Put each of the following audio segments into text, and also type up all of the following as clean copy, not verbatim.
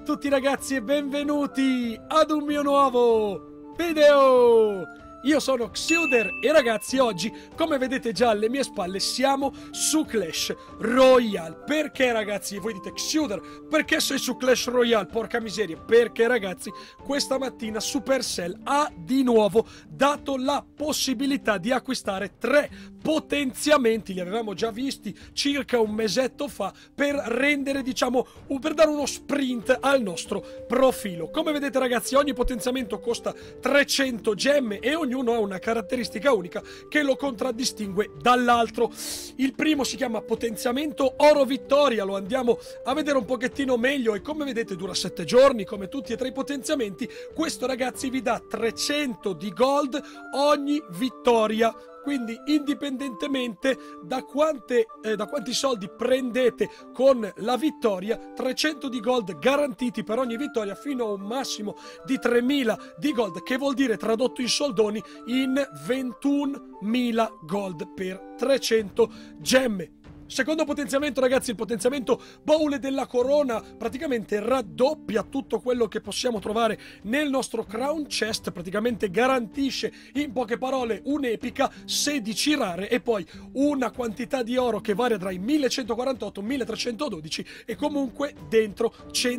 tutti ragazzi e benvenuti ad un mio nuovo video! Io sono Xuder e ragazzi oggi, come vedete già alle mie spalle, siamo su Clash Royale. Perché ragazzi? Voi dite Xuder, perché sei su Clash Royale? Porca miseria, perché ragazzi questa mattina Supercell ha di nuovo dato la possibilità di acquistare 3 potenziamenti, li avevamo già visti circa un mesetto fa, per rendere, diciamo, per dare uno sprint al nostro profilo. Come vedete ragazzi, ogni potenziamento costa 300 gemme e ognuno ha una caratteristica unica che lo contraddistingue dall'altro. Il primo si chiama potenziamento Oro Vittoria, lo andiamo a vedere un pochettino meglio e come vedete dura 7 giorni come tutti e 3 i potenziamenti. Questo ragazzi vi dà 300 di gold ogni vittoria. Quindi indipendentemente da quanti soldi prendete con la vittoria, 300 di gold garantiti per ogni vittoria fino a un massimo di 3000 di gold, che vuol dire tradotto in soldoni in 21.000 gold per 300 gemme. Secondo potenziamento ragazzi, il potenziamento Baule della Corona praticamente raddoppia tutto quello che possiamo trovare nel nostro Crown Chest, praticamente garantisce in poche parole un'epica, 16 rare e poi una quantità di oro che varia tra i 1148 e 1312 e comunque dentro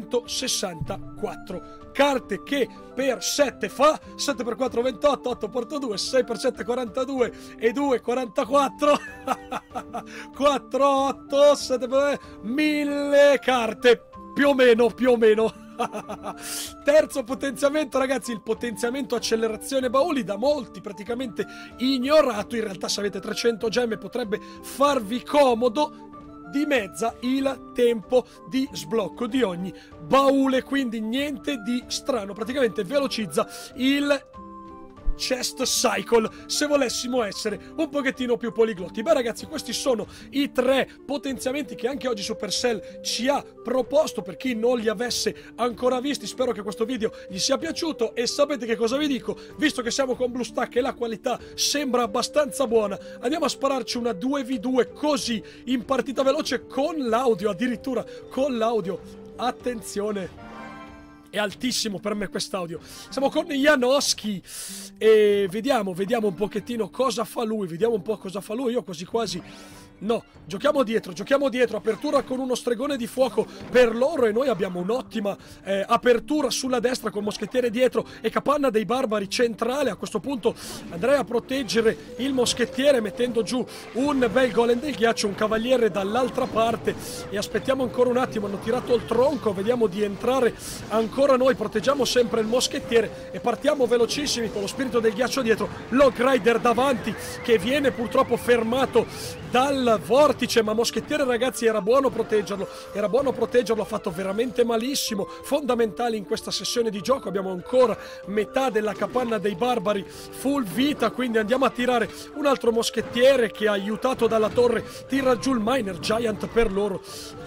164 carte, che per 7 fa 7 per 4 28, 8 per 2 6 per 7 42 e 2 44 4 8 7 per 1000 carte più o meno. Terzo potenziamento ragazzi, il potenziamento accelerazione bauli, da molti praticamente ignorato. In realtà se avete 300 gemme potrebbe farvi comodo, dimezza il tempo di sblocco di ogni baule, quindi niente di strano, praticamente velocizza il chest cycle, se volessimo essere un pochettino più poliglotti. Beh ragazzi, questi sono i 3 potenziamenti che anche oggi Supercell ci ha proposto per chi non li avesse ancora visti. Spero che questo video gli sia piaciuto e sapete che cosa vi dico, visto che siamo con BlueStack e la qualità sembra abbastanza buona, andiamo a spararci una 2v2 così in partita veloce con l'audio, addirittura con l'audio. Attenzione, è altissimo per me quest'audio. Siamo con Janoski e vediamo un pochettino cosa fa lui. Vediamo un po' cosa fa lui. Io quasi quasi... No, giochiamo dietro, apertura con uno stregone di fuoco per loro e noi abbiamo un'ottima apertura sulla destra con moschettiere dietro e capanna dei barbari centrale. A questo punto andrei a proteggere il moschettiere mettendo giù un bel golem del ghiaccio, un cavaliere dall'altra parte e aspettiamo ancora un attimo. Hanno tirato il tronco, vediamo di entrare ancora noi, proteggiamo sempre il moschettiere e partiamo velocissimi con lo spirito del ghiaccio dietro, Log Rider davanti che viene purtroppo fermato dal vortice, ma moschettiere ragazzi era buono proteggerlo, ha fatto veramente malissimo. Fondamentale in questa sessione di gioco, abbiamo ancora metà della capanna dei barbari full vita, quindi andiamo a tirare un altro moschettiere che aiutato dalla torre tira giù il miner. Giant per loro,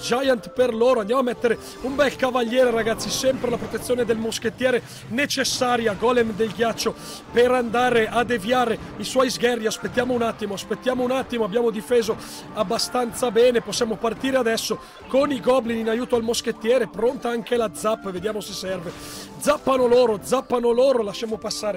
andiamo a mettere un bel cavaliere ragazzi, sempre la protezione del moschettiere necessaria, golem del ghiaccio per andare a deviare i suoi sgherri. Aspettiamo un attimo, abbiamo difeso abbastanza bene, possiamo partire adesso con i goblin in aiuto al moschettiere. Pronta anche la zap, vediamo se serve. Zappano loro, lasciamo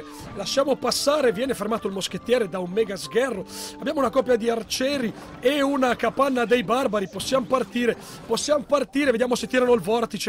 passare, viene fermato il moschettiere da un mega sgherro. Abbiamo una coppia di arcieri e una capanna dei barbari, possiamo partire, vediamo se tirano il vortice,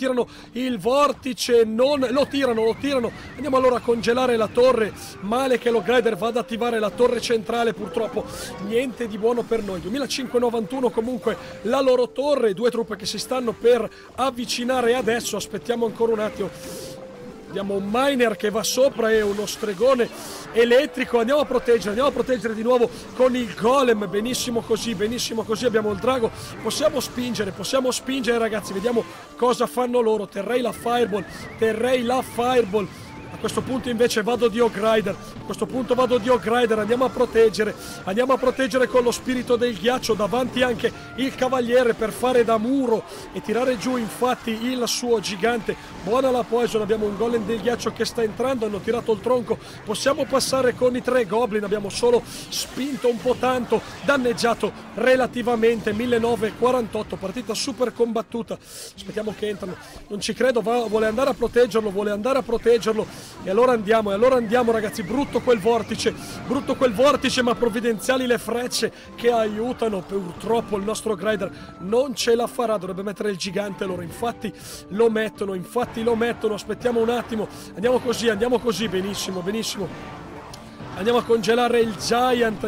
non lo tirano. Andiamo allora a congelare la torre, male che lo Grider va ad attivare la torre centrale, purtroppo niente di buono per noi. 2591 comunque la loro torre, 2 truppe che si stanno per avvicinare adesso, aspettiamo ancora un attimo. Abbiamo un miner che va sopra e uno stregone elettrico, andiamo a proteggere di nuovo con il golem. Benissimo così, abbiamo il drago, possiamo spingere ragazzi, vediamo cosa fanno loro. Terrei la fireball, A questo punto invece vado di Ogrider. A questo punto vado di Ogrider. Andiamo a proteggere. Andiamo a proteggere con lo spirito del ghiaccio. Davanti anche il cavaliere per fare da muro e tirare giù infatti il suo gigante. Buona la poison. Abbiamo un golem del ghiaccio che sta entrando. Hanno tirato il tronco. Possiamo passare con i 3 goblin. Abbiamo solo spinto un po' tanto. Danneggiato relativamente. 1948. Partita super combattuta. Aspettiamo che entrano. Non ci credo. Vuole andare a proteggerlo. Vuole andare a proteggerlo. E allora andiamo ragazzi. Brutto quel vortice, ma provvidenziali le frecce che aiutano. Purtroppo il nostro Grider non ce la farà, dovrebbe mettere il gigante loro, infatti lo mettono. Aspettiamo un attimo, andiamo così, benissimo. Andiamo a congelare il Giant.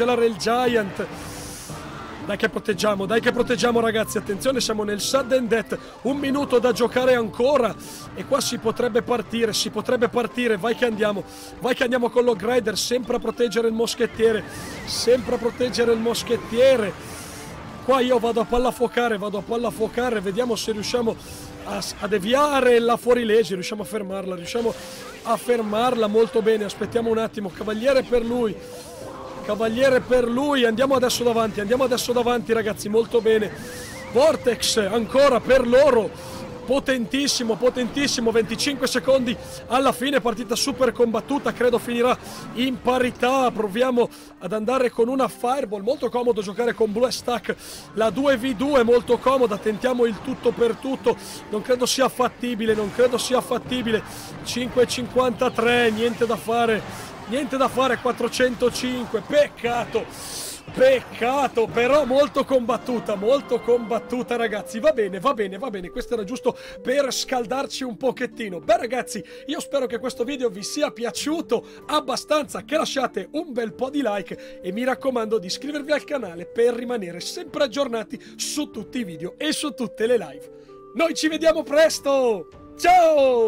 Dai che proteggiamo ragazzi, attenzione, siamo nel sudden death, 1 minuto da giocare ancora e qua si potrebbe partire, vai che andiamo con lo Grider, sempre a proteggere il moschettiere, qua io vado a palla a fuocare, vediamo se riusciamo a deviare la fuorilesi, riusciamo a fermarla molto bene, aspettiamo un attimo, cavaliere per lui, andiamo adesso davanti ragazzi, molto bene. Vortex ancora per loro, potentissimo, 25 secondi alla fine, partita super combattuta, credo finirà in parità. Proviamo ad andare con una Fireball, molto comodo giocare con Blue Stack, la 2v2 molto comoda, tentiamo il tutto per tutto, non credo sia fattibile, 5,53, niente da fare, 405, peccato, però molto combattuta ragazzi, va bene, questo era giusto per scaldarci un pochettino. Beh ragazzi, io spero che questo video vi sia piaciuto abbastanza, che lasciate un bel po' di like e mi raccomando di iscrivervi al canale per rimanere sempre aggiornati su tutti i video e su tutte le live. Noi ci vediamo presto, ciao!